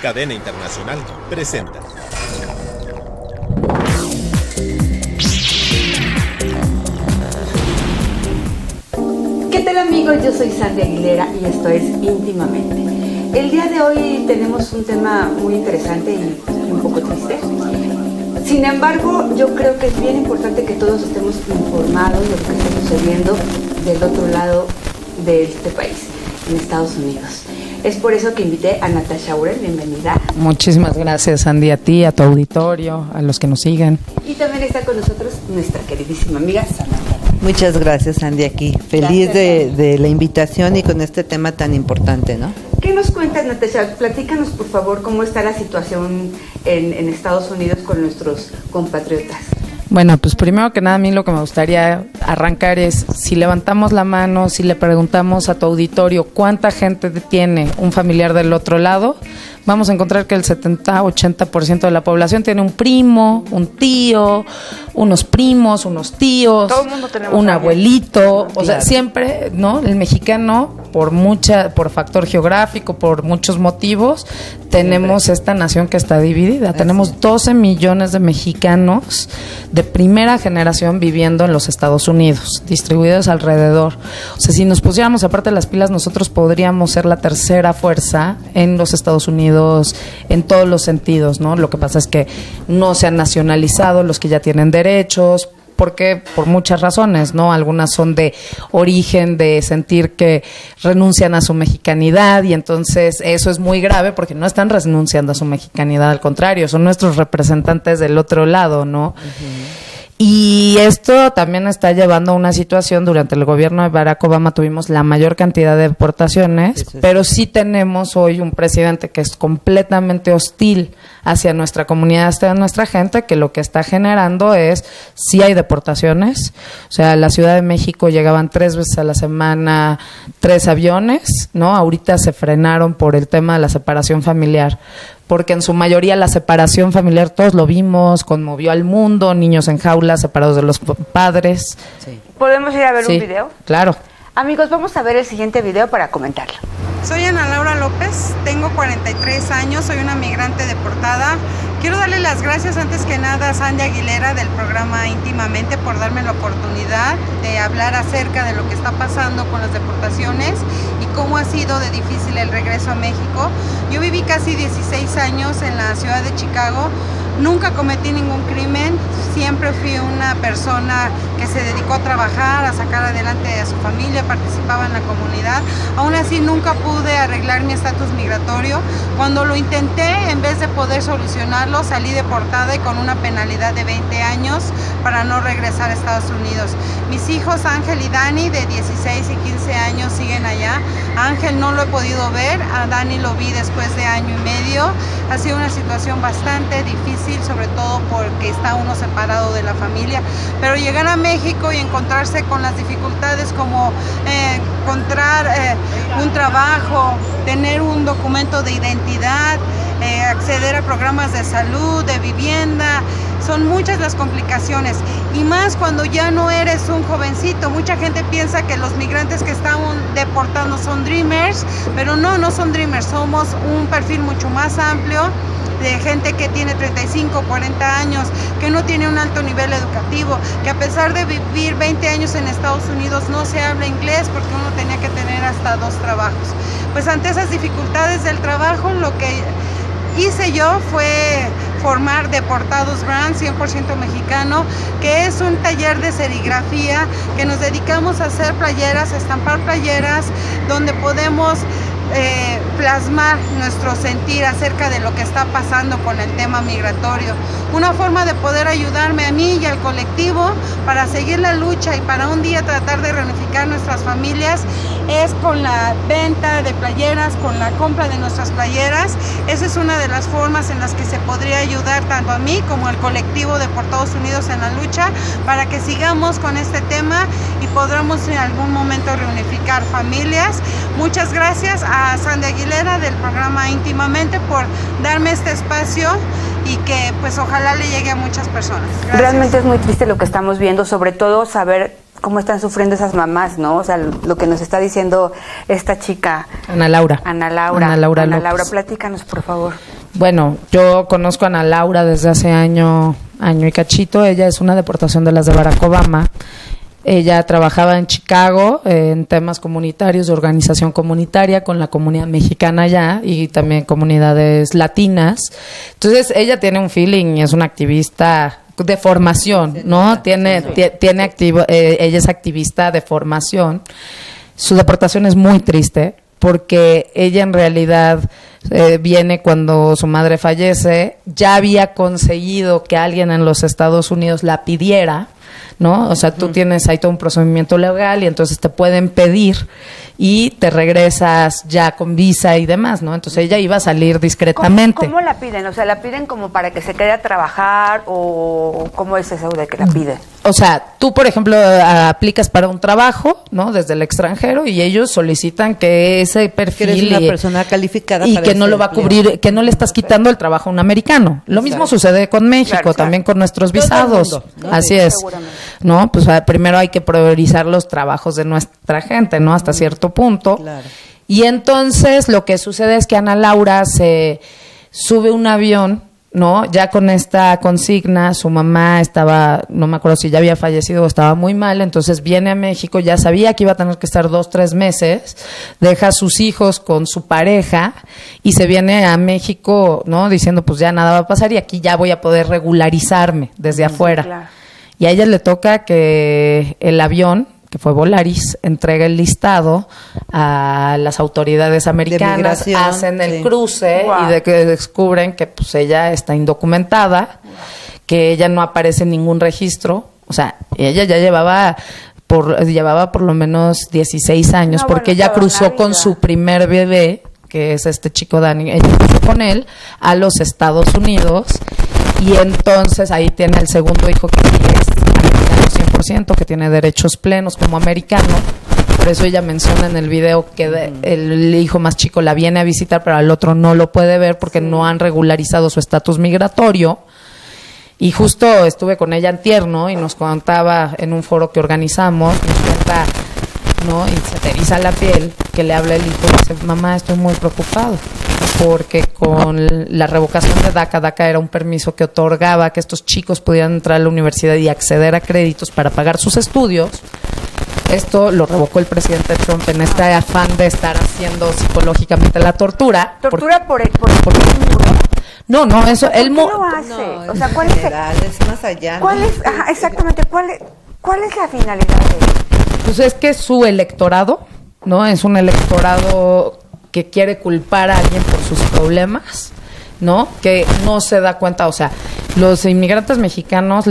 Cadena Internacional presenta. ¿Qué tal, amigos? Yo soy Sandy Aguilera y esto es Íntimamente. El día de hoy tenemos un tema muy interesante y un poco triste. Sin embargo, yo creo que es bien importante que todos estemos informados de lo que está sucediendo del otro lado de este país, en Estados Unidos. Es por eso que invité a Natasha Urel, bienvenida. Muchísimas gracias, Andy, a ti, a tu auditorio, a los que nos siguen. Y también está con nosotros nuestra queridísima amiga Samantha. Muchas gracias, Andy, aquí. Feliz de la invitación y con este tema tan importante, ¿no? ¿Qué nos cuentas, Natasha? Platícanos, por favor, cómo está la situación en Estados Unidos con nuestros compatriotas. Bueno, pues primero que nada, a mí lo que me gustaría arrancar es, si levantamos la mano, si le preguntamos a tu auditorio cuánta gente tiene un familiar del otro lado, vamos a encontrar que el 70-80% de la población tiene un primo, un tío, unos primos, unos tíos, todo el mundo tenemos un alguien. abuelito, o sea, siempre, ¿no? El mexicano, por factor geográfico, por muchos motivos, tenemos esta nación que está dividida. Tenemos 12 millones de mexicanos de primera generación viviendo en los Estados Unidos, distribuidos alrededor. O sea, si nos pusiéramos aparte las pilas, nosotros podríamos ser la tercera fuerza en los Estados Unidos en todos los sentidos, ¿no? Lo que pasa es que no se han nacionalizado los que ya tienen derechos, porque por muchas razones, ¿no? Algunas son de origen, de sentir que renuncian a su mexicanidad, y entonces eso es muy grave porque no están renunciando a su mexicanidad, al contrario, son nuestros representantes del otro lado, ¿no? Y esto también está llevando a una situación. Durante el gobierno de Barack Obama tuvimos la mayor cantidad de deportaciones, pero sí tenemos hoy un presidente que es completamente hostil hacia nuestra comunidad, hacia nuestra gente, que lo que está generando es, sí hay deportaciones. O sea, a la Ciudad de México llegaban 3 veces a la semana 3 aviones, ¿no? Ahorita se frenaron por el tema de la separación familiar, porque en su mayoría la separación familiar, todos lo vimos, conmovió al mundo, niños en jaulas, separados de los padres. Sí. ¿Podemos ir a ver un video? Claro. Amigos, vamos a ver el siguiente video para comentarlo. Soy Ana Laura López, tengo 43 años, soy una migrante deportada. Quiero darle las gracias antes que nada a Sandy Aguilera del programa Íntimamente por darme la oportunidad de hablar acerca de lo que está pasando con las deportaciones y cómo ha sido de difícil el regreso a México. Yo viví casi 16 años en la ciudad de Chicago. Nunca cometí ningún crimen, siempre fui una persona que se dedicó a trabajar, a sacar adelante a su familia, participaba en la comunidad. Aún así nunca pude arreglar mi estatus migratorio. Cuando lo intenté, en vez de poder solucionarlo, salí deportada y con una penalidad de 20 años para no regresar a Estados Unidos. Mis hijos Ángel y Dani, de 16 y 15 años, siguen allá. A Ángel no lo he podido ver, a Dani lo vi después de año y medio. Ha sido una situación bastante difícil, sobre todo porque está uno separado de la familia, pero llegar a México y encontrarse con las dificultades como encontrar un trabajo, tener un documento de identidad, acceder a programas de salud, de vivienda, son muchas las complicaciones, y más cuando ya no eres un jovencito. Mucha gente piensa que los migrantes que están deportando son dreamers, pero no son dreamers, somos un perfil mucho más amplio de gente que tiene 35, 40 años, que no tiene un alto nivel educativo, que a pesar de vivir 20 años en Estados Unidos no se habla inglés porque uno tenía que tener hasta 2 trabajos. Pues ante esas dificultades del trabajo, lo que hice yo fue formar Deportados Brand 100% mexicano, que es un taller de serigrafía que nos dedicamos a hacer playeras, a estampar playeras, donde podemos plasmar nuestro sentir acerca de lo que está pasando con el tema migratorio. Una forma de poder ayudarme a mí y al colectivo para seguir la lucha y para un día tratar de reunificar nuestras familias es con la venta de playeras, con la compra de nuestras playeras. Esa es una de las formas en las que se podría ayudar tanto a mí como al colectivo de Deportados Unidos en la lucha, para que sigamos con este tema y podamos en algún momento reunificar familias. Muchas gracias a Sandy Aguilera del programa Íntimamente por darme este espacio y que pues ojalá le llegue a muchas personas. Gracias. Realmente es muy triste lo que estamos viendo, sobre todo saber cómo están sufriendo esas mamás, ¿no? O sea, lo que nos está diciendo esta chica. Ana Laura. Ana Laura, platícanos, por favor. Bueno, yo conozco a Ana Laura desde hace año y cachito. Ella es una deportación de las de Barack Obama. Ella trabajaba en Chicago en temas comunitarios, de organización comunitaria con la comunidad mexicana allá y también comunidades latinas. Entonces, ella tiene un feeling y es una activista de formación, ¿no? Ella es activista de formación. Su deportación es muy triste porque ella en realidad viene cuando su madre fallece, ya había conseguido que alguien en los Estados Unidos la pidiera, ¿no? O sea, tú tienes ahí todo un procedimiento legal y entonces te pueden pedir y te regresas ya con visa y demás, ¿no? Entonces ella iba a salir discretamente. ¿Cómo la piden? O sea, ¿la piden como para que se quede a trabajar o cómo es eso de que la piden? O sea, tú, por ejemplo, aplicas para un trabajo, ¿no? Desde el extranjero y ellos solicitan que ese perfil... Que eres una persona calificada y para que no ese lo va a cubrir, que no le estás quitando el trabajo a un americano. Lo mismo sucede con México, también con nuestros visados. Todo el mundo, ¿no? Así es. ¿No? Pues primero hay que priorizar los trabajos de nuestra gente, ¿no? Hasta cierto punto. Claro. Y entonces lo que sucede es que Ana Laura se sube un avión, ¿no? Ya con esta consigna, su mamá estaba, no me acuerdo si ya había fallecido o estaba muy mal, entonces viene a México, ya sabía que iba a tener que estar 2-3 meses, deja a sus hijos con su pareja y se viene a México, ¿no? Diciendo, pues ya nada va a pasar y aquí ya voy a poder regularizarme desde afuera. Claro. Y a ella le toca que el avión, que fue Volaris, entrega el listado a las autoridades americanas, hacen el cruce y de que descubren que pues ella está indocumentada, que ella no aparece en ningún registro, o sea, ella ya llevaba por lo menos 16 años, porque ella cruzó con su primer bebé, que es este chico Dani, ella cruzó con él a los Estados Unidos y entonces ahí tiene el segundo hijo que sí es americano 100%, que tiene derechos plenos como americano. Por eso ella menciona en el video que el hijo más chico la viene a visitar, pero al otro no lo puede ver porque no han regularizado su estatus migratorio. Y justo estuve con ella antier, ¿no? Y nos contaba en un foro que organizamos, nos cuenta, ¿no? Y se te eriza la piel, que le habla el hijo y dice, mamá, estoy muy preocupado, porque con la revocación de DACA era un permiso que otorgaba que estos chicos pudieran entrar a la universidad y acceder a créditos para pagar sus estudios. Esto lo revocó el presidente Trump en este afán de estar haciendo psicológicamente la tortura. ¿Tortura por el No, eso... ¿Por qué lo hace? No, o sea, ¿cuál es más allá? ¿Cuál es, exactamente, cuál es la finalidad de eso? Pues es que su electorado, ¿no? Es un electorado que quiere culpar a alguien por sus problemas, ¿no? Que no se da cuenta, o sea, los inmigrantes mexicanos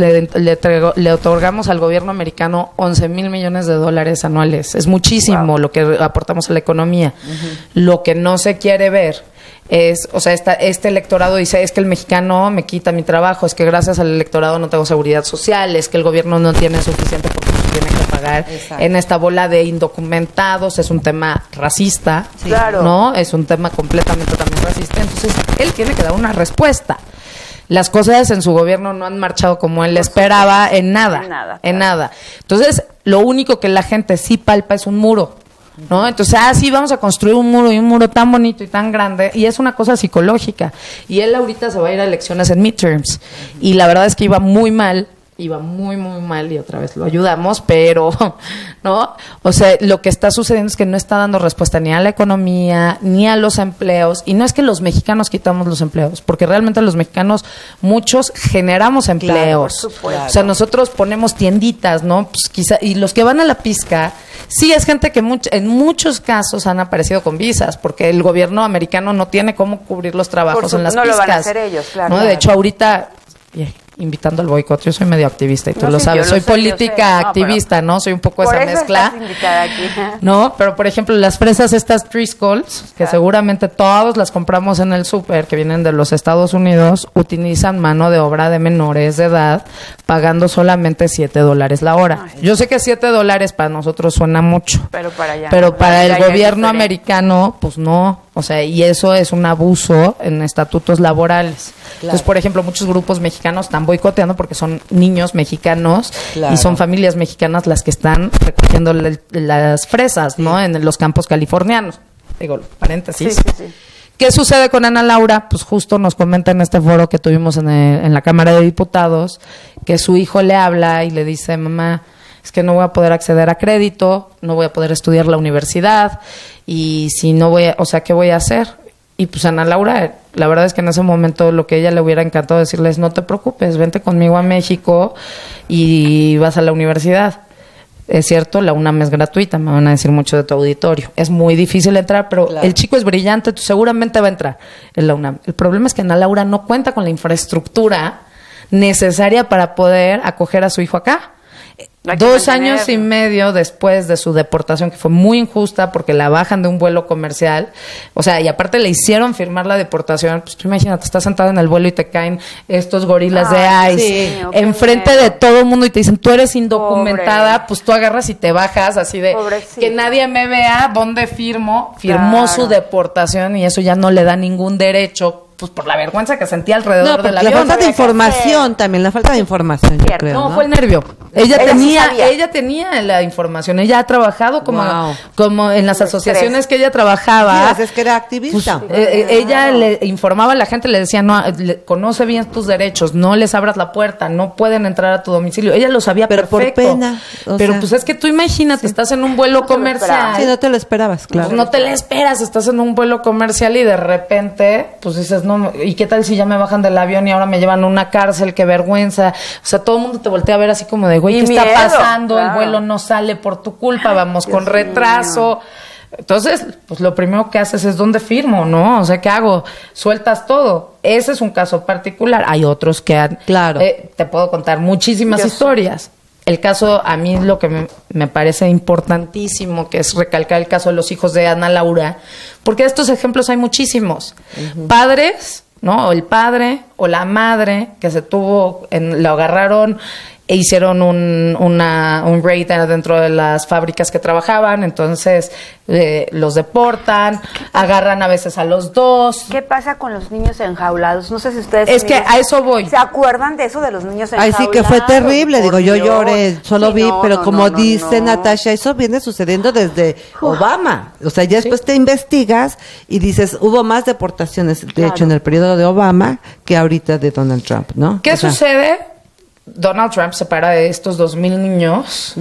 le otorgamos al gobierno americano 11,000 millones de dólares anuales. Es muchísimo lo que aportamos a la economía. Lo que no se quiere ver es, o sea, este electorado dice, es que el mexicano me quita mi trabajo, es que gracias al electorado no tengo seguridad social, es que el gobierno no tiene suficiente porque tiene que pagar. Exacto. En esta bola de indocumentados, es un tema racista, ¿no? Es un tema completamente también racista, entonces él tiene que dar una respuesta. Las cosas en su gobierno no han marchado como él esperaba en nada. Entonces, lo único que la gente sí palpa es un muro, ¿no? Entonces, sí, vamos a construir un muro, y un muro tan bonito y tan grande, y es una cosa psicológica. Y él ahorita se va a ir a elecciones en midterms, y la verdad es que iba muy mal, y otra vez lo ayudamos, pero, ¿no? O sea, lo que está sucediendo es que no está dando respuesta ni a la economía, ni a los empleos, y no es que los mexicanos quitamos los empleos, porque realmente los mexicanos, muchos generamos empleos. Claro, o sea, nosotros ponemos tienditas, ¿no? Pues quizá, y los que van a la pizca, sí es gente que en muchos casos han aparecido con visas, porque el gobierno americano no tiene cómo cubrir los trabajos en las pizcas. No lo van a hacer ellos, claro. ¿No? De hecho, ahorita... invitando al boicot, yo soy medio activista y tú lo sabes, soy política activista, ¿no? Soy un poco esa mezcla. Estás invitada aquí. No, pero por ejemplo, las fresas estas Driscolls, que seguramente todos las compramos en el súper, que vienen de los Estados Unidos, utilizan mano de obra de menores de edad, pagando solamente $7 la hora. Yo sé que $7 para nosotros suena mucho, pero para el gobierno americano, pues no. O sea, y eso es un abuso en estatutos laborales. Claro. Entonces, por ejemplo, muchos grupos mexicanos están boicoteando porque son niños mexicanos y son familias mexicanas las que están recogiendo las fresas, ¿no? En los campos californianos. Digo, paréntesis. Sí. ¿Qué sucede con Ana Laura? Pues justo nos comenta en este foro que tuvimos en la Cámara de Diputados que su hijo le habla y le dice, mamá, es que no voy a poder acceder a crédito, no voy a poder estudiar la universidad y si no voy a, o sea, ¿qué voy a hacer? Y pues Ana Laura, la verdad es que en ese momento lo que a ella le hubiera encantado decirle es, no te preocupes, vente conmigo a México y vas a la universidad. Es cierto, la UNAM es gratuita, me van a decir mucho de tu auditorio. Es muy difícil entrar, pero el chico es brillante, tú seguramente va a entrar en la UNAM. El problema es que Ana Laura no cuenta con la infraestructura necesaria para poder acoger a su hijo acá. 2 años y medio después de su deportación, que fue muy injusta porque la bajan de un vuelo comercial, o sea, y aparte le hicieron firmar la deportación, pues tú imagínate, estás sentado en el vuelo y te caen estos gorilas de ICE enfrente de todo el mundo y te dicen, tú eres indocumentada, pues tú agarras y te bajas así de, que nadie me vea, ¿dónde firmo? Firmó su deportación y eso ya no le da ningún derecho, pues por la vergüenza que sentía alrededor del avión. La falta de información también, la falta de información, yo creo, ¿no? Fue el nervio. Ella tenía la información, ella ha trabajado como en las asociaciones que ella trabajaba. Sí, es que era activista. Pues, ella le informaba a la gente, le decía, no, conoce bien tus derechos, no les abras la puerta, no pueden entrar a tu domicilio. Ella lo sabía perfecto. Por pena. Pero pues es que tú imagínate, estás en un vuelo comercial. Sí, no te lo esperabas, claro. Pues no te lo esperas, estás en un vuelo comercial y de repente, pues dices, no, ¿y qué tal si ya me bajan del avión y ahora me llevan a una cárcel? Qué vergüenza. O sea, todo el mundo te voltea a ver así como de, güey, ¿qué está pasando? Claro. El vuelo no sale por tu culpa, vamos con retraso. Entonces, pues lo primero que haces es, ¿dónde firmo? ¿No? O sea, ¿qué hago? Sueltas todo. Ese es un caso particular. Hay otros que han... Claro. Te puedo contar muchísimas historias. El caso, a mí lo que me parece importantísimo, que es recalcar el caso de los hijos de Ana Laura, porque de estos ejemplos hay muchísimos. Padres, ¿no? O el padre o la madre que lo agarraron e hicieron un raid dentro de las fábricas que trabajaban, entonces los deportan, agarran a veces a los dos. ¿Qué pasa con los niños enjaulados? No sé si ustedes... Es que a eso voy. ¿Se acuerdan de eso de los niños enjaulados? Ay, sí, que fue terrible, digo, yo lloré, solo vi, pero como dice Natasha, eso viene sucediendo desde Obama. O sea, ya después te investigas y dices, hubo más deportaciones, de hecho, en el periodo de Obama que ahorita de Donald Trump, ¿no? ¿Qué sucede? Donald Trump separa de estos 2,000 niños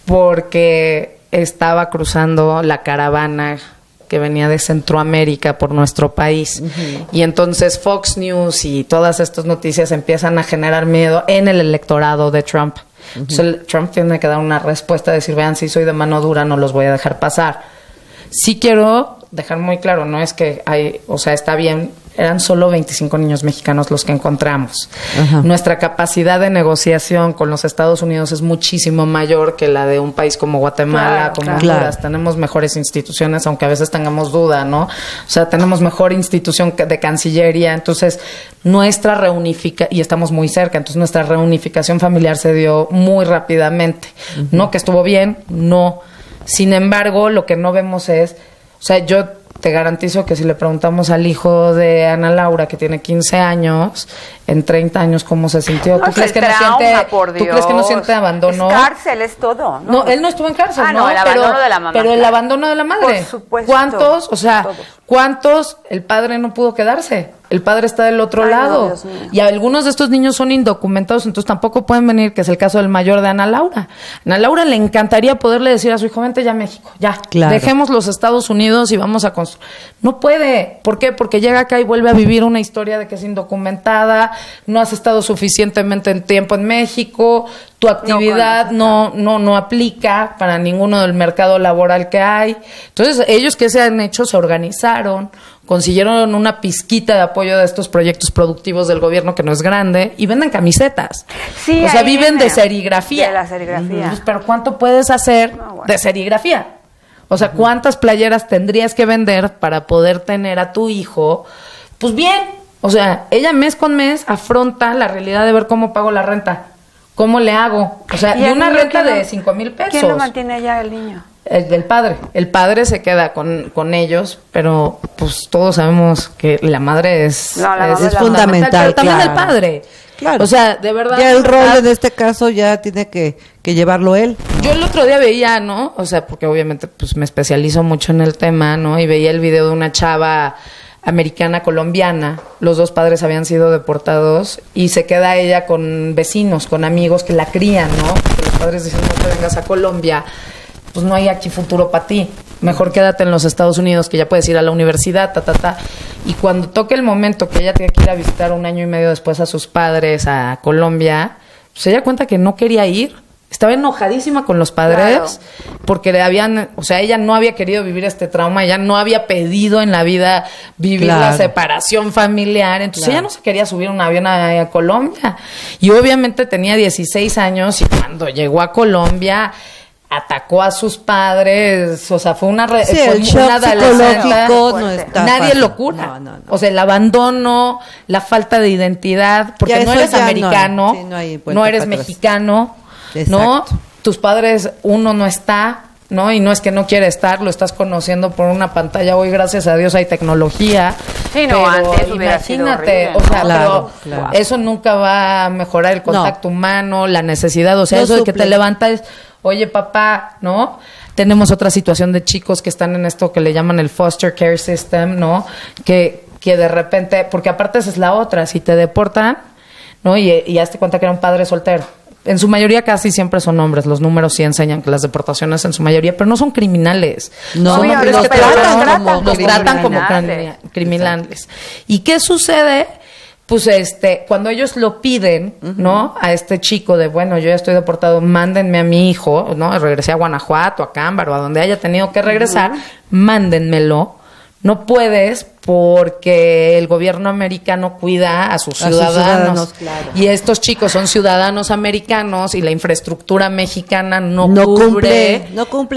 porque estaba cruzando la caravana que venía de Centroamérica por nuestro país. Y entonces Fox News y todas estas noticias empiezan a generar miedo en el electorado de Trump. Entonces Trump tiene que dar una respuesta, decir, vean, si soy de mano dura, no los voy a dejar pasar. Sí quiero dejar muy claro, no es que está bien, eran solo 25 niños mexicanos los que encontramos. Nuestra capacidad de negociación con los Estados Unidos es muchísimo mayor que la de un país como Guatemala, como Honduras. Tenemos mejores instituciones, aunque a veces tengamos duda, ¿no? O sea, tenemos mejor institución de Cancillería. Entonces, nuestra reunificación, y estamos muy cerca, entonces nuestra reunificación familiar se dio muy rápidamente. ¿No? Que estuvo bien, no. Sin embargo, lo que no vemos es, o sea, yo te garantizo que si le preguntamos al hijo de Ana Laura, que tiene 15 años, en 30 años, ¿cómo se sintió? ¿Tú crees que no siente abandono? Es cárcel, es todo, ¿no? No, él no estuvo en cárcel, ¿no? El abandono de la mamá. Pero el abandono de la madre. Por supuesto. ¿Cuántos el padre no pudo quedarse? El padre está del otro lado. Y algunos de estos niños son indocumentados, entonces tampoco pueden venir, que es el caso del mayor de Ana Laura. Ana Laura le encantaría poderle decir a su hijo, vente ya a México, ya. Dejemos los Estados Unidos y vamos a construir. No puede. ¿Por qué? Porque llega acá y vuelve a vivir una historia de que es indocumentada, no has estado suficientemente en tiempo en México, tu actividad no aplica para ninguno del mercado laboral que hay. Entonces, ellos, ¿qué se han hecho? Se organizaron, consiguieron una pizquita de apoyo de estos proyectos productivos del gobierno, que no es grande, y venden camisetas. Sí, o sea, viven de serigrafía. De la serigrafía. Pero ¿cuánto puedes hacer de serigrafía? O sea, ¿cuántas playeras tendrías que vender para poder tener a tu hijo? Pues bien, o sea, ella mes con mes afronta la realidad de ver cómo pago la renta. ¿Cómo le hago? O sea, de una renta de 5,000 pesos. ¿Quién lo mantiene allá, el niño? El del padre. El padre se queda con ellos, pero pues todos sabemos que la madre es fundamental. Pero también el padre. Claro. O sea, de verdad. Ya el rol en este caso ya tiene que llevarlo él. Yo el otro día veía, ¿no? O sea, porque obviamente pues me especializo mucho en el tema, ¿no? Y veía el video de una chava americana colombiana, los dos padres habían sido deportados y se queda ella con vecinos, con amigos que la crían, ¿no? Que los padres dicen, no te vengas a Colombia, pues no hay aquí futuro para ti, mejor quédate en los Estados Unidos que ya puedes ir a la universidad, y cuando toque el momento que ella tiene que ir a visitar 1 año y medio después a sus padres a Colombia, pues ella cuenta que no quería ir. Estaba enojadísima con los padres porque le habían, o sea, ella no había querido vivir este trauma, ella no había pedido en la vida vivir la separación familiar, entonces ella no se quería subir un avión a Colombia. Y obviamente tenía 16 años y cuando llegó a Colombia atacó a sus padres, o sea, fue una psicológico no está nadie fácil. Lo cura. No. O sea, el abandono, la falta de identidad, porque no eres americano, no eres mexicano. Exacto. ¿No? Tus padres, uno no está, ¿no? Y no es que no quiere estar, lo estás conociendo por una pantalla. Hoy, gracias a Dios, hay tecnología. Sí, no, antes hubiera sido horrible, o sea, claro. eso nunca va a mejorar el contacto humano, la necesidad, o sea, eso de que te levantas, oye, papá, ¿no? Tenemos otra situación de chicos que están en esto que le llaman el foster care system, ¿no? Que de repente, porque aparte esa es la otra, si te deportan, ¿no? Y hazte cuenta que era un padre soltero. En su mayoría casi siempre son hombres. Los números sí enseñan que las deportaciones en su mayoría, pero no son criminales. No, son hombres los que tratan como criminales. ¿Y qué sucede? Pues cuando ellos lo piden, ¿no? A este chico de, bueno, yo ya estoy deportado, mándenme a mi hijo, ¿no? Regresé a Guanajuato, a Cámbaro, a donde haya tenido que regresar, mándenmelo. No puedes porque el gobierno americano cuida a sus ciudadanos. Claro. Y estos chicos son ciudadanos americanos y la infraestructura mexicana no cumple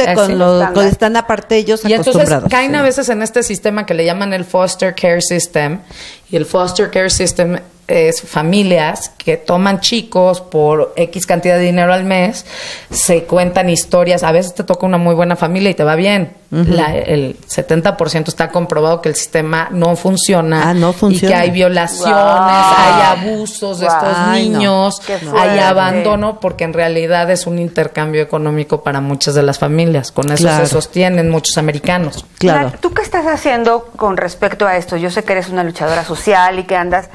con están aparte ellos y acostumbrados. Entonces caen a veces en este sistema que le llaman el foster care system, y el foster care system es familias que toman chicos por X cantidad de dinero al mes, se cuentan historias, a veces te toca una muy buena familia y te va bien. El 70% está comprobado que el sistema no funciona, y que hay violaciones, hay abusos de estos niños, hay abandono, porque en realidad es un intercambio económico para muchas de las familias. Con eso se sostienen muchos americanos. Claro. ¿Tú qué estás haciendo con respecto a esto? Yo sé que eres una luchadora social y que andas...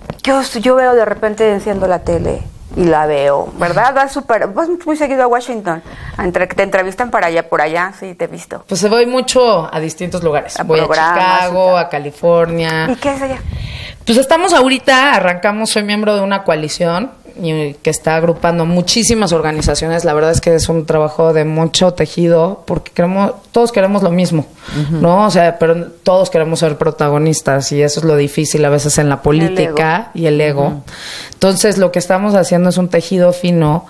Yo veo de repente enciendo la tele y la veo, ¿verdad? Vas muy seguido a Washington, te entrevistan para allá, por allá, sí, te he visto. Pues voy mucho a distintos lugares. Voy a Chicago, a California. ¿Y qué es allá? Pues estamos ahorita, soy miembro de una coalición que está agrupando muchísimas organizaciones. La verdad es que es un trabajo de mucho tejido, porque todos queremos lo mismo, ¿no? O sea, pero todos queremos ser protagonistas, y eso es lo difícil a veces en la política y el ego. Entonces, lo que estamos haciendo es un tejido fino,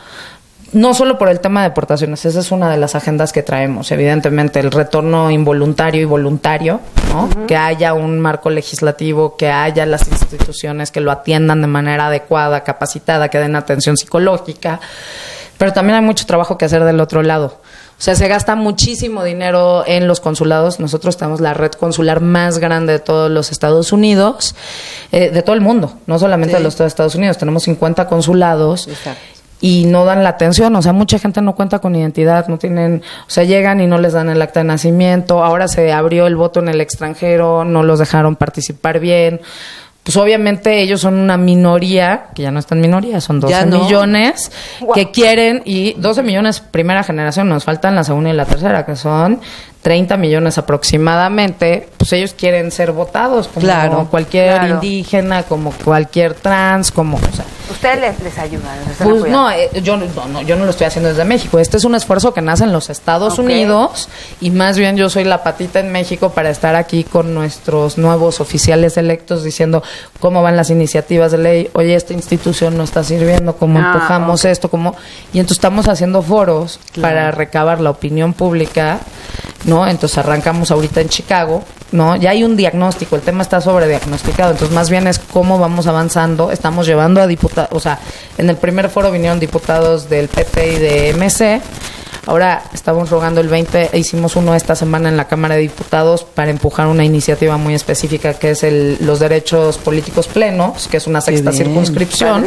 no solo por el tema de deportaciones, esa es una de las agendas que traemos, evidentemente, el retorno involuntario y voluntario, ¿no? Que haya un marco legislativo, que haya las instituciones que lo atiendan de manera adecuada, capacitada, que den atención psicológica, pero también hay mucho trabajo que hacer del otro lado. O sea, se gasta muchísimo dinero en los consulados. Nosotros tenemos la red consular más grande de todos los Estados Unidos, de todo el mundo, no solamente de los Estados Unidos. Tenemos 50 consulados. Exacto. Y no dan la atención, o sea, mucha gente no cuenta con identidad, no tienen, o sea, llegan y no les dan el acta de nacimiento. Ahora se abrió el voto en el extranjero, no los dejaron participar bien. Pues obviamente ellos son una minoría, que ya no están minoría, son 12 millones que quieren, y 12 millones primera generación, nos faltan la segunda y la tercera, que son 30 millones aproximadamente. Pues ellos quieren ser votados como cualquier indígena, como cualquier trans, como, o sea, ¿ustedes les ayudan? Pues yo no lo estoy haciendo desde México. Este es un esfuerzo que nace en los Estados Unidos, y más bien yo soy la patita en México para estar aquí con nuestros nuevos oficiales electos diciendo cómo van las iniciativas de ley. Oye, esta institución no está sirviendo, cómo empujamos esto, y entonces estamos haciendo foros para recabar la opinión pública, ¿no? Entonces arrancamos ahorita en Chicago, ¿no? Ya hay un diagnóstico, el tema está sobrediagnosticado, entonces más bien es cómo vamos avanzando. Estamos llevando a diputados, o sea, en el primer foro vinieron diputados del PP y de MC. Ahora estamos rogando el 20, hicimos uno esta semana en la Cámara de Diputados para empujar una iniciativa muy específica que es los derechos políticos plenos, que es una sexta circunscripción.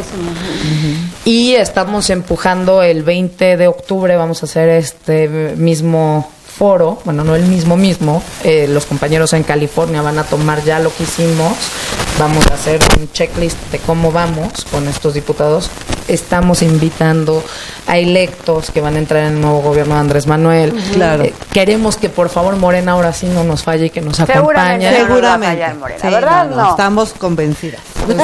Y estamos empujando el 20 de octubre, vamos a hacer este mismo foro, bueno, no el mismo, los compañeros en California van a tomar ya lo que hicimos, vamos a hacer un checklist de cómo vamos con estos diputados. Estamos invitando a electos que van a entrar en el nuevo gobierno de Andrés Manuel. Claro. Queremos que por favor Morena ahora sí no nos falle y que nos acompañe. Seguramente. Morena, Sí, ¿verdad? no, estamos convencidas.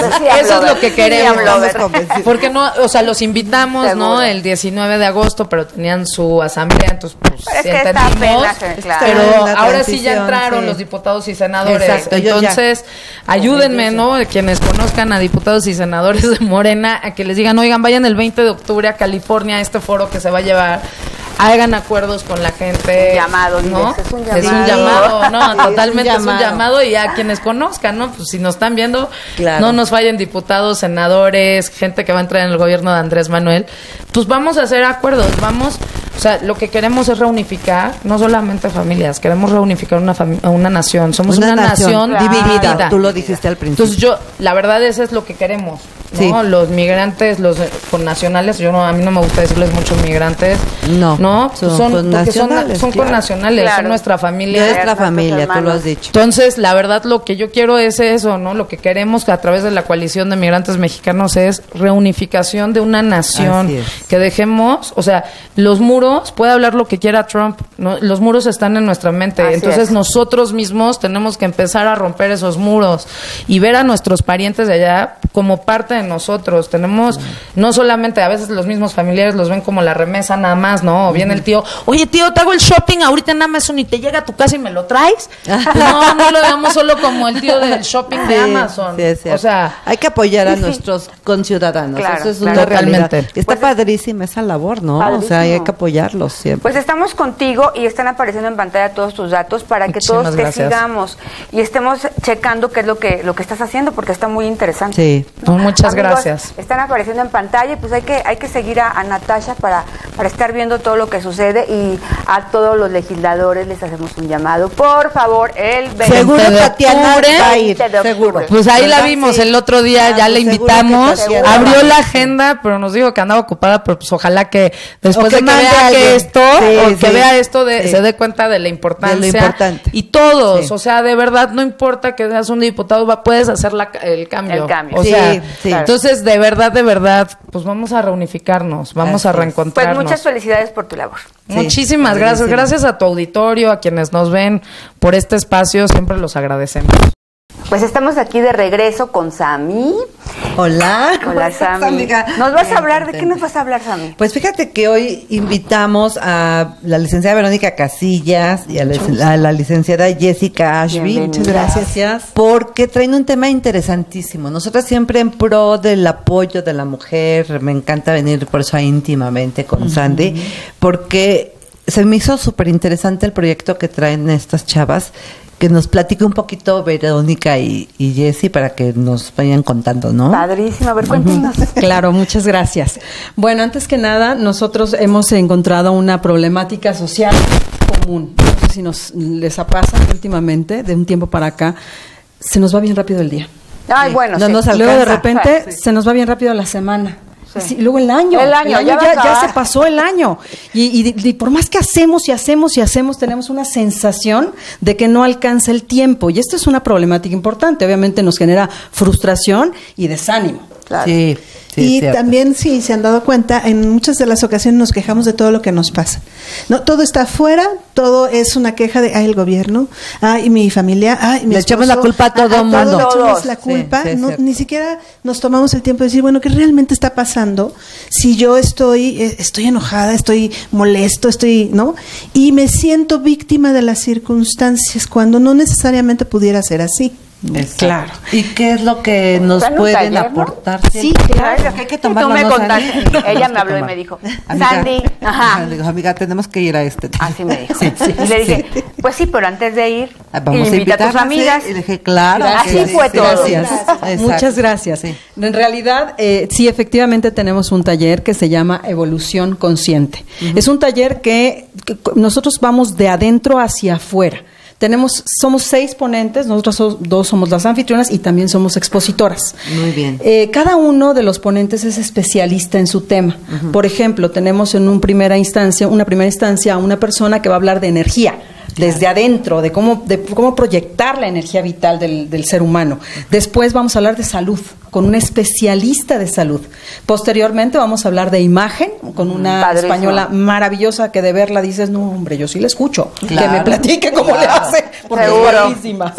Eso es lo que queremos. Estamos convencidas. Porque no, o sea, los invitamos, Seguro. ¿no? El 19 de agosto, pero tenían su asamblea, entonces pues Pero es que está entendimos. apenas, claro. Pero Está en la ahora sí ya transición, entraron sí. los diputados y senadores. Exacto, ellos ya. Entonces, ayúdenme, ¿no? Quienes conozcan a diputados y senadores de Morena, a que les digan, oigan, vayan el 20 de octubre a California a este foro que se va a llevar. Hagan acuerdos con la gente. Un llamado, ¿no? dices, es un Es un llamado. llamado, no, Sí, totalmente es un llamado. llamado y a quienes conozcan, ¿no? Pues si nos están viendo, Claro. no nos fallen diputados, senadores, gente que va a entrar en el gobierno de Andrés Manuel, pues vamos a hacer acuerdos, o sea, lo que queremos es reunificar, no solamente familias, queremos reunificar una nación, somos una nación dividida. Tú lo dijiste al principio. Entonces la verdad es lo que queremos, ¿no? Sí. Los migrantes, los connacionales, a mí no me gusta decirles muchos migrantes, No, Pues son porque connacionales, son claro. connacionales, Claro. son nuestra familia. Nuestra familia, tú lo hermanos. has dicho. Entonces, la verdad, lo que yo quiero es eso, ¿no? Lo que queremos a través de la coalición de migrantes mexicanos es reunificación de una nación. Así es. Que dejemos, o sea, los muros, puede hablar lo que quiera Trump, ¿no? Los muros están en nuestra mente. Así Entonces, es. nosotros mismos tenemos que empezar a romper esos muros y ver a nuestros parientes de allá como parte de nosotros. Tenemos, no solamente, a veces los mismos familiares los ven como la remesa nada más, ¿no? O viene el tío, oye tío, te hago el shopping ahorita en Amazon y te llega a tu casa y me lo traes. Pues no lo veamos solo como el tío del shopping de Amazon. Sí, es cierto. O sea, hay que apoyar a nuestros conciudadanos. Claro, Eso es claro. una realidad. Totalmente. Está Pues padrísima esa labor, ¿no? O sea, hay que apoyarlos siempre. Pues estamos contigo y están apareciendo en pantalla todos tus datos para que Muchísimas todos te gracias. sigamos y estemos checando qué es lo que estás haciendo porque está muy interesante. Sí. pues, muchas Amigos, gracias. Están apareciendo en pantalla y pues hay que seguir a Natasha para estar viendo todo lo que sucede y a todos los legisladores les hacemos un llamado. Por favor, el 20 Seguro de Tatiana octubre. va a ir, 20 de octubre. seguro. Pues ahí la ¿Verdad? vimos Sí. el otro día, Ah, ya pues le seguro invitamos, que Tatiana abrió va. la agenda, pero nos dijo que andaba ocupada, pero pues ojalá que después O que de que mande vea a alguien. que esto, Sí, o que sí. vea esto, Sí. se dé cuenta de la importancia. De lo importante. Y todos, Sí. o sea, de verdad, no importa que seas un diputado, puedes hacer el cambio. El cambio. O Sí, sea, sí. entonces, de verdad, pues vamos a reunificarnos, vamos a Así es. Pues reencontrarnos. muchas felicidades por tu labor. Sí, Muchísimas gracias. padrísimo. Gracias a tu auditorio, a quienes nos ven por este espacio, siempre los agradecemos. Pues estamos aquí de regreso con Sami. Hola. ¿cómo Hola, estás, Sami. amiga? ¿Nos vas a Bien hablar? ¿De qué contenta. nos vas a hablar, Sami? Pues fíjate que hoy invitamos a la licenciada Verónica Casillas y a la licenciada Jessica Ashby. Bienvenida. Muchas gracias. Porque traen un tema interesantísimo. Nosotras siempre en pro del apoyo de la mujer. Me encanta venir por eso a Íntimamente con Sandy. Porque se me hizo súper interesante el proyecto que traen estas chavas. Que nos platique un poquito Verónica y Jessy para que nos vayan contando, ¿no? Padrísimo. A ver, cuéntenos. Claro, muchas gracias. Bueno, antes que nada, nosotros hemos encontrado una problemática social común. No sé si les ha pasado últimamente, de un tiempo para acá, se nos va bien rápido el día. Ay, Sí. bueno, No sí. nos Luego de alcanza. repente se nos va bien rápido la semana. Sí. Sí, luego el año. El año, ya va a ya acabar. se pasó el año. Y por más que hacemos y hacemos y hacemos, tenemos una sensación de que no alcanza el tiempo. Y esto es una problemática importante. Obviamente nos genera frustración y desánimo. Claro. Sí, sí, y es cierto. también, si se han dado cuenta, en muchas de las ocasiones nos quejamos de todo lo que nos pasa. No, todo está afuera, todo es una queja de, ay, el gobierno, ay, mi familia, ay, mi Le esposo. echamos la culpa a todo mundo. Le echamos Todos. la Sí, culpa, sí, es no, cierto. ni siquiera nos tomamos el tiempo de decir, bueno, ¿qué realmente está pasando? Si yo estoy enojada, estoy molesto, ¿no? Y me siento víctima de las circunstancias cuando no necesariamente pudiera ser así. Exacto. Claro. ¿Y qué es lo que nos Está en un pueden taller, ¿no? aportar? Sí, claro. Que hay que Tú tomarlo, me ¿no, contaste. Sandy? Ella Tenemos me que habló y tomar. me dijo, Amiga, Sandy, ajá. le digo, amiga, tenemos que ir a este. Así me dijo. Sí, sí, y le dije, sí. pues sí, pero antes de ir, Vamos a invita a tus invitarlas, amigas. Y le dije, claro. Así sí, fue sí, todo. Gracias. Exacto. Muchas gracias. Sí. En realidad, sí, efectivamente tenemos un taller que se llama Evolución Consciente. Es un taller que nosotros vamos de adentro hacia afuera. Somos 6 ponentes, nosotros 2 somos las anfitrionas y también somos expositoras. Muy bien. Cada uno de los ponentes es especialista en su tema. Por ejemplo, tenemos en una primera instancia a una persona que va a hablar de energía. Desde adentro, de cómo proyectar la energía vital del ser humano. Después vamos a hablar de salud, con un especialista de salud. Posteriormente vamos a hablar de imagen, con una Padrísimo. española maravillosa que de verla dices, no, hombre, yo sí la escucho. Claro. Que me platique cómo le hace, porque es guapísima.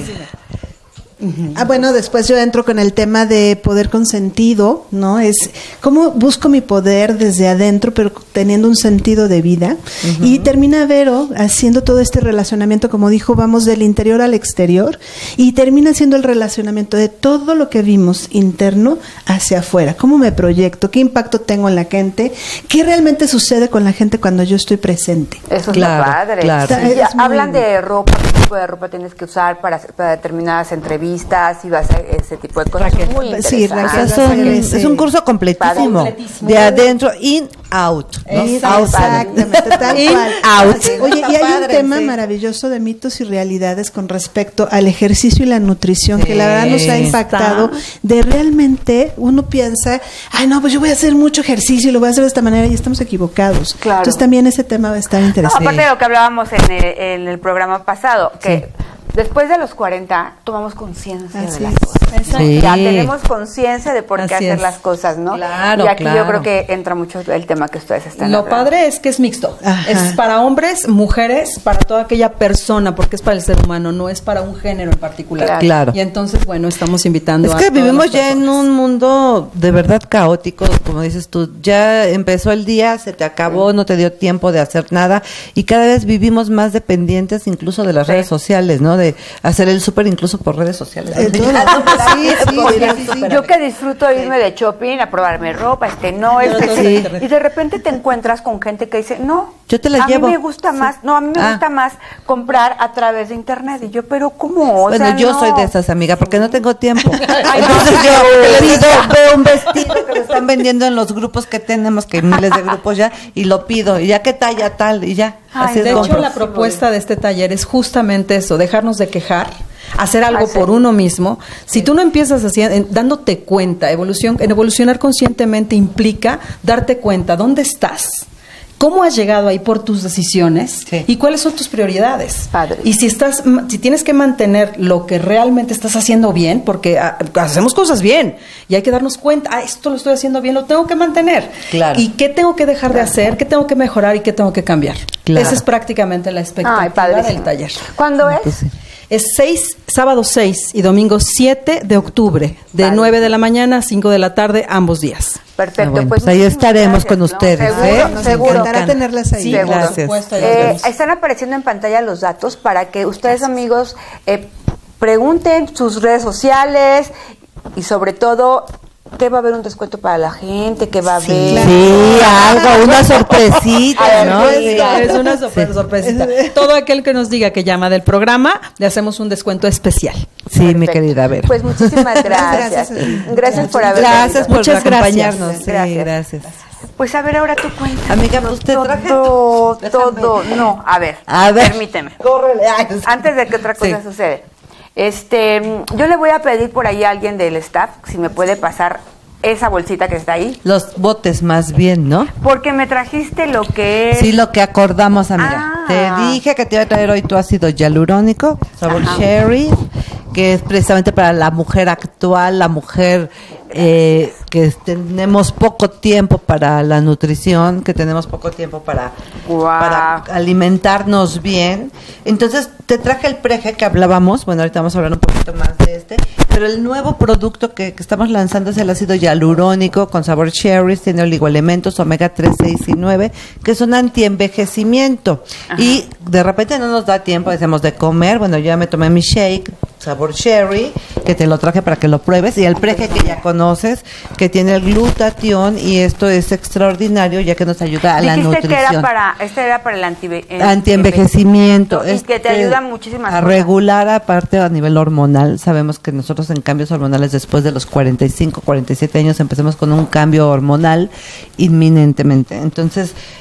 Bueno, después yo entro con el tema de poder con sentido, ¿no? Es cómo busco mi poder desde adentro, pero teniendo un sentido de vida. Y termina Vero haciendo todo este relacionamiento, como dijo, vamos del interior al exterior, y termina haciendo el relacionamiento de todo lo que vimos interno hacia afuera. ¿Cómo me proyecto? ¿Qué impacto tengo en la gente? ¿Qué realmente sucede con la gente cuando yo estoy presente? Eso es lo padre. Claro. Sí, hablan de ropa, qué tipo de ropa tienes que usar para determinadas entrevistas y vas a ese tipo de cosas. Muy interesante. Es un curso completísimo. De adentro, in, out. ¿no? Exactamente, tal In, cual. out. Oye, y hay un tema maravilloso de mitos y realidades con respecto al ejercicio y la nutrición, que la verdad nos ha impactado, de realmente uno piensa, ay no, pues yo voy a hacer mucho ejercicio y lo voy a hacer de esta manera, y estamos equivocados. Claro. Entonces también ese tema va a estar interesante. Aparte de lo que hablábamos en el programa pasado, que después de los 40 tomamos conciencia de las cosas. Sí. Ya tenemos conciencia de por qué hacer las cosas, ¿no? Claro, y aquí yo creo que entra mucho el tema que ustedes están Lo hablando. padre es que es mixto. Ajá. Es para hombres, mujeres, para toda aquella persona, porque es para el ser humano, no es para un género en particular. Claro. Y entonces, bueno, estamos invitando Es a que todas vivimos las ya en personas. un mundo de verdad caótico, como dices tú. Ya empezó el día, se te acabó, no te dio tiempo de hacer nada, y cada vez vivimos más dependientes incluso de las redes sociales, ¿no? De hacer el súper incluso por redes sociales. Yo que disfruto irme de shopping a probarme ropa, y de repente te encuentras con gente que dice, no, yo te la a llevo. mí me gusta más, a mí me gusta más comprar a través de internet. Y yo, pero ¿cómo? Bueno, yo soy de esas, amiga, porque no tengo tiempo. Ay, Entonces no, yo veo un vestido que lo están vendiendo en los grupos que tenemos, que hay miles de grupos ya, y lo pido, y ya qué talla tal, y ya. Ay, así De es hecho, como- la propuesta de este taller es justamente eso, dejarnos de quejar, hacer algo por uno mismo. Si tú no empiezas así, dándote cuenta, evolucionar conscientemente implica darte cuenta dónde estás, cómo has llegado ahí por tus decisiones y cuáles son tus prioridades. Padre. Y si tienes que mantener lo que realmente estás haciendo bien, porque hacemos cosas bien y hay que darnos cuenta, esto lo estoy haciendo bien, lo tengo que mantener. Claro. Y qué tengo que dejar de hacer, qué tengo que mejorar y qué tengo que cambiar. Claro. Esa es prácticamente la expectativa del taller. ¿Cuándo es? Pues sí. Es sábado 6 y domingo 7 de octubre, de 9 de la mañana a 5 de la tarde, ambos días. Perfecto. Bueno, pues ahí muchísimas estaremos gracias, con ¿no? ustedes. Seguro, Nos seguro. encantará tenerlas ahí. Sí, Seguro. por Gracias. supuesto. ahí nos vemos. Están apareciendo en pantalla los datos para que ustedes, amigos, pregunten sus redes sociales y sobre todo que va a haber un descuento para la gente, que va a haber... Sí, algo, una sorpresita, ¿no? Es una sorpresita. Todo aquel que nos diga que llama del programa, le hacemos un descuento especial. Sí, mi Perfecto. querida Vera. Pues muchísimas gracias. Gracias por haber Gracias por Muchas acompañarnos. Sí, Gracias. gracias. Pues a ver, ahora tú cuéntanos. Amiga, pues te traje... Todo. No, a ver. Permíteme. Córrele. Ay, Antes de que otra cosa Sí. sucede. Yo le voy a pedir por ahí a alguien del staff si me puede pasar esa bolsita que está ahí. Los botes más bien, ¿no? Porque me trajiste lo que es... Sí, lo que acordamos, amiga. Ah. Te dije que te iba a traer hoy tu ácido hialurónico, sabor cherry, que es precisamente para la mujer actual, la mujer que tenemos poco tiempo para la nutrición, que tenemos poco tiempo para alimentarnos bien. Entonces, te traje el Preje que hablábamos, bueno, ahorita vamos a hablar un poquito más de este, pero el nuevo producto que estamos lanzando es el ácido hialurónico con sabor cherry, tiene oligoelementos omega 3, 6 y 9, que son antienvejecimiento. Y de repente no nos da tiempo, decimos, de comer. Bueno, yo ya me tomé mi shake, sabor cherry, que te lo traje para que lo pruebes, y el Preje que ya conoces, que tiene el glutatión, y esto es extraordinario ya que nos ayuda a la nutrición. Que era para el antienvejecimiento. Y que te ayuda muchísimas a cosas. regular, aparte a nivel hormonal. Sabemos que nosotros en cambios hormonales después de los 45, 47 años empecemos con un cambio hormonal inminentemente. Entonces,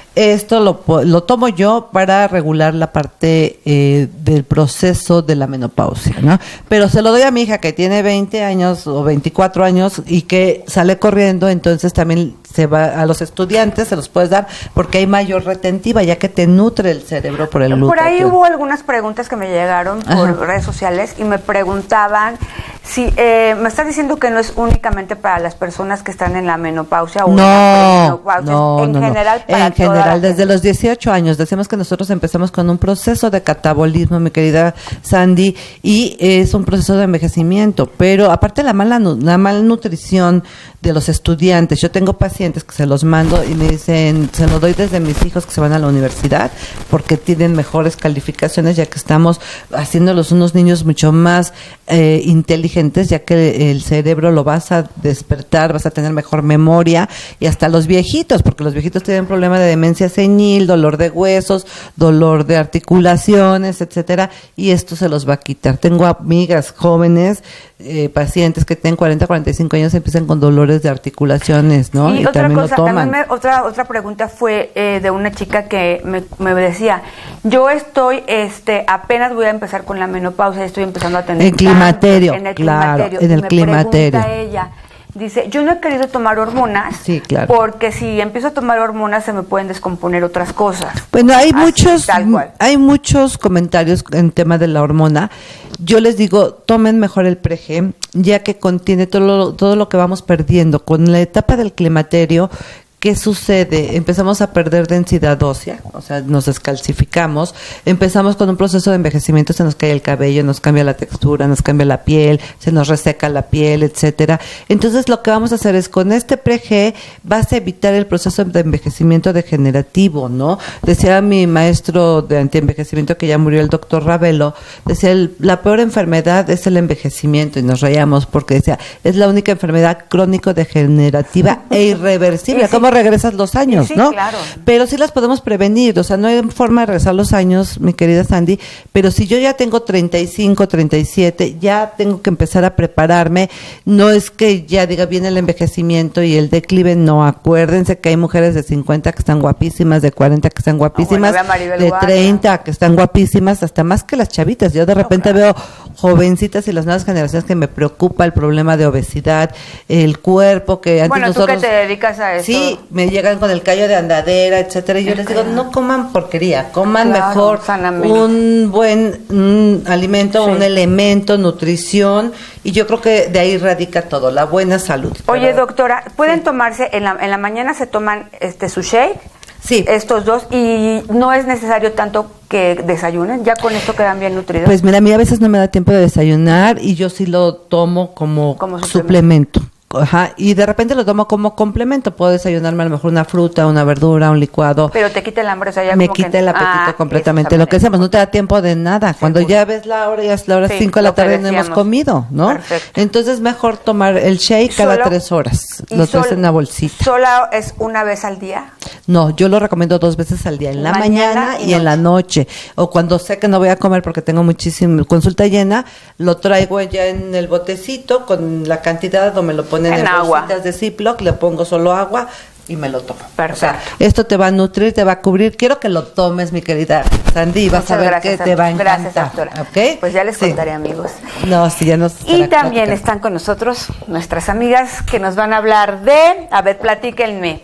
Esto lo tomo yo para regular la parte del proceso de la menopausia, ¿no? Pero se lo doy a mi hija que tiene 20 años o 24 años y que sale corriendo, entonces también se va a los estudiantes, se los puedes dar porque hay mayor retentiva, ya que te nutre el cerebro por el glutatión. Por ahí hubo algunas preguntas que me llegaron por redes sociales y me preguntaban si me estás diciendo que no es únicamente para las personas que están en la menopausia o en la premenopausia, en general para en general desde los 18 años. Decimos que nosotros empezamos con un proceso de catabolismo, mi querida Sandy, y es un proceso de envejecimiento, pero aparte la malnutrición de los estudiantes, yo tengo pacientes que se los mando y me dicen, se lo doy desde mis hijos que se van a la universidad porque tienen mejores calificaciones, ya que estamos haciéndolos unos niños mucho más inteligentes, ya que el cerebro lo vas a despertar, vas a tener mejor memoria, y hasta los viejitos, porque los viejitos tienen problema de demencia senil, dolor de huesos, dolor de articulaciones, etcétera, y esto se los va a quitar. Tengo amigas jóvenes, pacientes que tienen 40, 45 años, empiezan con dolores de articulaciones, ¿no? Y otra también cosa, lo toman. también otra pregunta fue de una chica que me decía, yo estoy, apenas voy a empezar con la menopausia, estoy empezando a tener el climaterio, en el claro, climaterio. en el me climaterio. Pregunta ella, dice, yo no he querido tomar hormonas, sí, claro, porque si empiezo a tomar hormonas se me pueden descomponer otras cosas. Bueno, hay así, hay muchos comentarios en tema de la hormona. Yo les digo, tomen mejor el Prege, ya que contiene todo lo que vamos perdiendo con la etapa del climaterio. ¿Qué sucede? Empezamos a perder densidad ósea, o sea, nos descalcificamos, empezamos con un proceso de envejecimiento, se nos cae el cabello, nos cambia la textura, nos cambia la piel, se nos reseca la piel, etcétera. Entonces, lo que vamos a hacer es, con este Pre-G, vas a evitar el proceso de envejecimiento degenerativo, ¿no? Decía mi maestro de antienvejecimiento, que ya murió, el doctor Ravelo, decía, la peor enfermedad es el envejecimiento, y nos reíamos porque decía, es la única enfermedad crónico-degenerativa e irreversible. ¿Cómo regresas los años, sí, no? Claro. Pero sí las podemos prevenir, o sea, no hay forma de regresar los años, mi querida Sandy, pero si yo ya tengo 35, 37, ya tengo que empezar a prepararme. No es que ya diga viene el envejecimiento y el declive, no, acuérdense que hay mujeres de 50 que están guapísimas, de 40 que están guapísimas, de 30 que están guapísimas, hasta más que las chavitas. Yo de repente veo jovencitas y las nuevas generaciones que me preocupa el problema de obesidad, el cuerpo, que antes nosotros... ¿tú que te dedicas a eso? Sí, me llegan con el callo de andadera, etcétera, y yo les digo, no coman porquería, coman mejor sanamente, un buen alimento, un elemento, nutrición, y yo creo que de ahí radica todo, la buena salud. Oye, doctora, ¿pueden tomarse, en la mañana se toman su shake? Sí. Estos dos, y no es necesario tanto que desayunen, ya con esto quedan bien nutridos. Pues mira, a mí a veces no me da tiempo de desayunar y yo sí lo tomo como suplemento. Ajá, y de repente lo tomo como complemento. Puedo desayunarme a lo mejor una fruta, una verdura, un licuado. Pero te quita el hambre, o sea, ya me como quita que... el apetito completamente. Lo que hacemos, no te da tiempo de nada. Cuando ya ves la hora, ya es la hora 5 de la tarde, no hemos comido, ¿no? Perfecto. Entonces, mejor tomar el shake cada 3 horas. Lo traes en una bolsita. ¿Solo es una vez al día? No, yo lo recomiendo 2 veces al día, en la mañana y en la noche. O cuando sé que no voy a comer porque tengo muchísima consulta llena, lo traigo ya en el botecito con la cantidad, o me lo ponen en bolsitas de Ziploc, le pongo solo agua y me lo tomo. Perfecto. O sea, esto te va a nutrir, te va a cubrir. Quiero que lo tomes, mi querida Sandy, vas a ver que te va a encantar. Gracias, doctora. ¿Okay? Pues ya les contaré, amigos. No, sí, ya nos... Y también están con nosotros nuestras amigas que nos van a hablar de... A ver, platíquenme.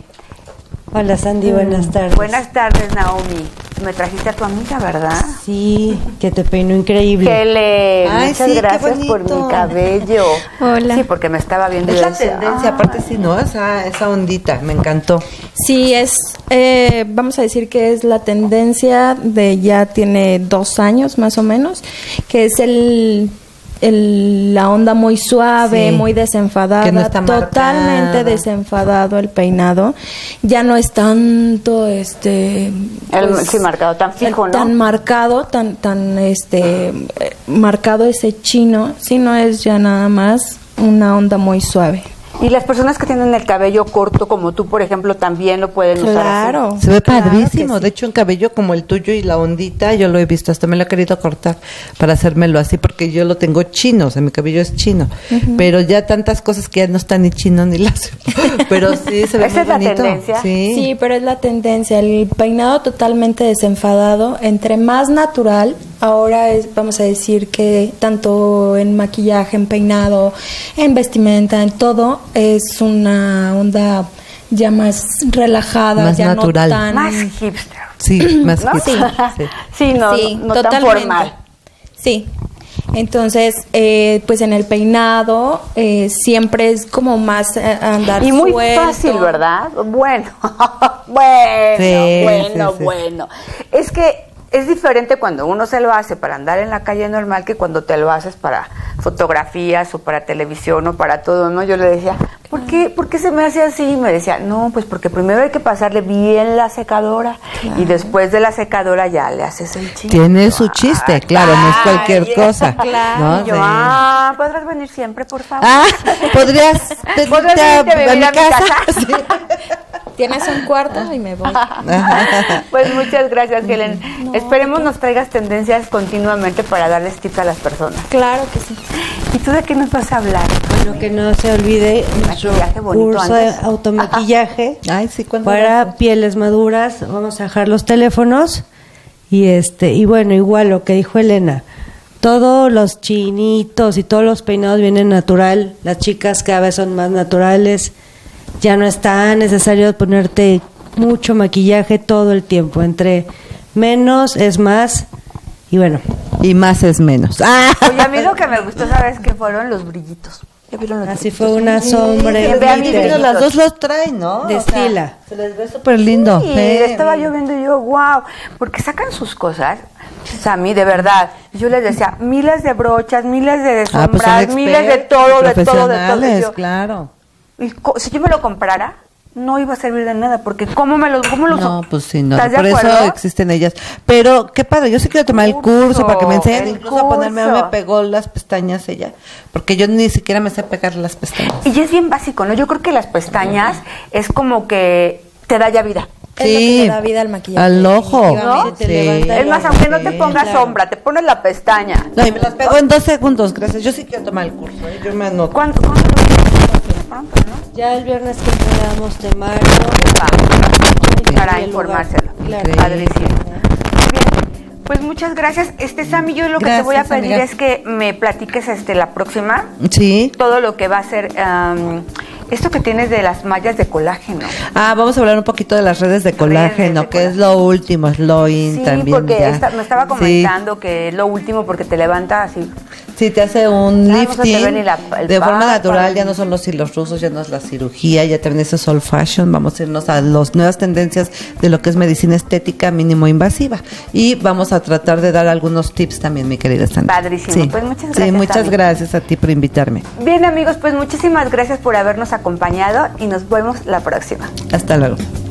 Hola Sandy, buenas tardes. Buenas tardes, Naomi. Me trajiste a tu amiga, ¿verdad? Sí, que te peinó increíble. Muchas gracias por mi cabello. Hola. Sí, porque me estaba viendo. Es la tendencia, aparte sí, ¿no? Esa ondita, me encantó. Sí, vamos a decir que es la tendencia de ya tiene 2 años más o menos, que es la onda muy suave, muy desenfadada, que no está totalmente desenfadado el peinado, ya no es tanto sí, marcado, tan fijo, ¿no? Tan marcado, tan marcado ese chino, sino es ya nada más una onda muy suave. Y Y las personas que tienen el cabello corto, como tú, por ejemplo, también lo pueden usar Claro. así. Se ve Claro padrísimo. que sí. De hecho, un cabello como el tuyo y la ondita, yo lo he visto. Hasta me lo he querido cortar para hacérmelo así, porque yo lo tengo chino. O sea, mi cabello es chino. Pero ya tantas cosas que ya no está ni chino ni lacio. Pero sí, se ve ¿Esa muy es la bonito. tendencia? Sí, pero es la tendencia, el peinado totalmente desenfadado, entre más natural, ahora es, vamos a decir que tanto en maquillaje, en peinado, en vestimenta, en todo, es una onda ya más relajada, Más ya natural. no tan... Más hipster. Sí, más ¿No? hipster, sí. Sí, no, Sí, no tan totalmente. formal. Sí. Entonces, pues en el peinado siempre es como más andar Y muy suelto. fácil, ¿verdad? Bueno, Sí, bueno. sí. Es que es diferente cuando uno se lo hace para andar en la calle normal que cuando te lo haces para fotografías o para televisión o para todo, ¿no? Yo le decía, ¿por qué se me hace así? Y me decía, no, pues porque primero hay que pasarle bien la secadora y después de la secadora ya le haces el chiste. Tiene su chiste, claro, no es cualquier cosa. Claro. ¿no? Y yo, Sí. ¿podrás venir siempre, por favor? ¿podrías ¿Podrás venirte venirte a vivir mi a mi casa? casa? Sí. Tienes un cuarto y me voy. Pues muchas gracias, Helen. Esperemos nos traigas tendencias continuamente para darles tips a las personas. Claro que sí. ¿Y tú de qué nos vas a hablar? Bueno, que no se olvide nuestro Maquillaje bonito curso antes. de automaquillaje Ay, sí, ¿cuándo para pieles maduras. Vamos a dejar los teléfonos y bueno, igual lo que dijo Elena. Todos los chinitos y todos los peinados vienen natural. Las chicas cada vez son más naturales. Ya no es tan necesario ponerte mucho maquillaje todo el tiempo. Entre menos es más. Y bueno, Y más es menos. Oye, a mí lo que me gustó, ¿sabes qué? Fueron los brillitos. ¿Ya vieron los así brillitos? fue una sombra. Sí, en vean mis glitter. brillitos. Las dos los traen, ¿no? Destila. Se les ve súper lindo. Sí, estaba yo viendo y yo, wow, porque sacan sus cosas, Sammy, de verdad. Yo les decía, miles de brochas, miles de Ah, pues sombras, son miles de expertos, todo, de todo, de todo. Y profesionales, yo, claro. y si yo me lo comprara, no iba a servir de nada, porque cómo los No, pues sí, no. ¿Estás de Por eso acuerdo? existen ellas. Pero qué padre, yo sí quiero tomar el curso para que me enseñen el incluso a ponerme. curso. Me pegó las pestañas ella, porque yo ni siquiera me sé pegar las pestañas. Y es bien básico, ¿no? Yo creo que las pestañas es como que te da ya vida. Es lo que le da vida al maquillaje. al ojo. definitivamente. Te levanta Es más, aunque no te Sí, pongas claro. sombra, te pones la pestaña. No, y me las pego en 2 segundos, gracias. Yo sí quiero tomar el curso, ¿eh? Yo me anoto. ¿Cuándo lo pronto, no? Ya el viernes que podamos tomar. Para informárselo. Claro. Padrísimo. Muy bien. Pues muchas gracias. Sammy, yo lo que te voy a Gracias, pedir amiga. es que me platiques la próxima Sí. todo lo que va a ser esto que tienes de las mallas de colágeno. Vamos a hablar un poquito de las redes de colágeno, de que es lo último, es lo in Sí, también. porque ya. me estaba Sí. comentando que es lo último porque te levanta así. Sí, te hace un Ah, no se te ve lifting ni el de forma párpado. natural, ya no son los hilos rusos, ya no es la cirugía, ya también es old fashion, vamos a irnos a las nuevas tendencias de lo que es medicina estética mínimo invasiva y vamos a tratar de dar algunos tips también, mi querida Sandra. Padrísimo. Pues muchas gracias, Sí, muchas Sandra. gracias a ti por invitarme. Bien, amigos, pues muchísimas gracias por habernos acompañado y nos vemos la próxima. Hasta luego.